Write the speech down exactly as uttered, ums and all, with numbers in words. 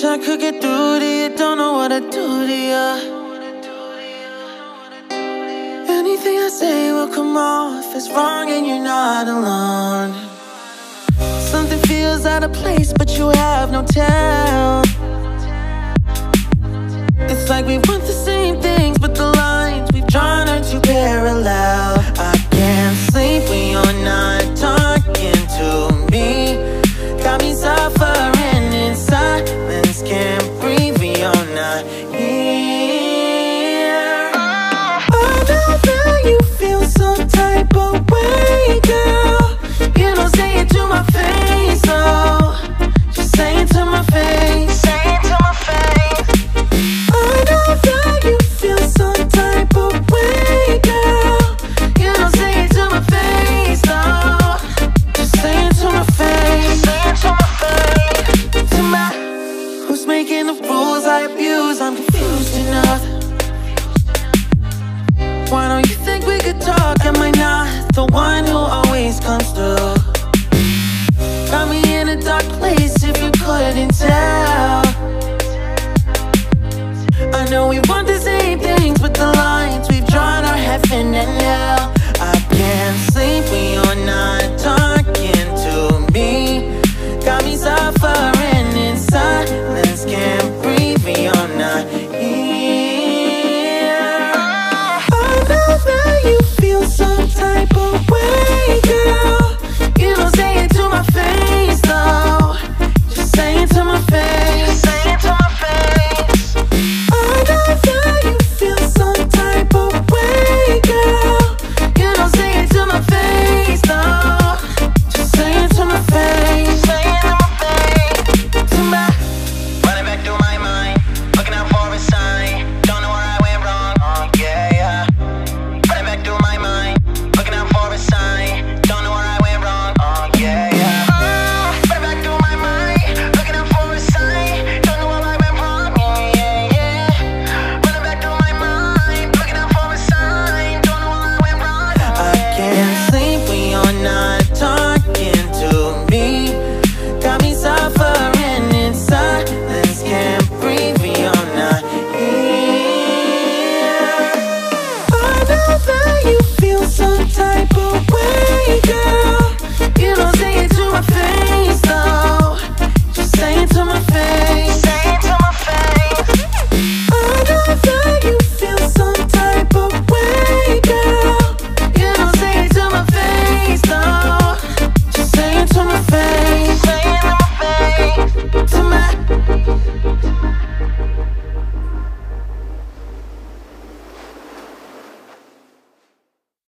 I could get through to you, don't know what to do to you. Anything I say will come off as wrong and you're not alone. Something feels out of place but you have no tell. It's like we want the same thing